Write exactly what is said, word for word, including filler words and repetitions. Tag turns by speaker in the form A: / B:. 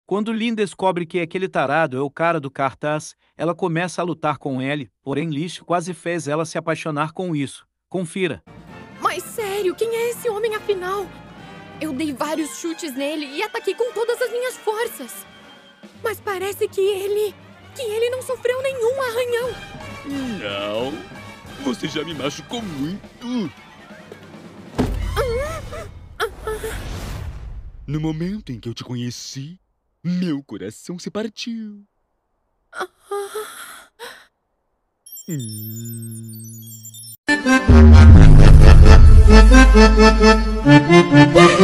A: Quando Lynn descobre que aquele tarado é o cara do cartaz, ela começa a lutar com ele, porém Lish quase fez ela se apaixonar com isso. Confira.
B: Mas sério, quem é esse homem afinal? Eu dei vários chutes nele e ataquei com todas as minhas forças. Mas parece que ele... que ele não sofreu nenhum arranhão.
C: Não. Você já me machucou muito. No momento em que eu te conheci, meu coração se partiu. Hum...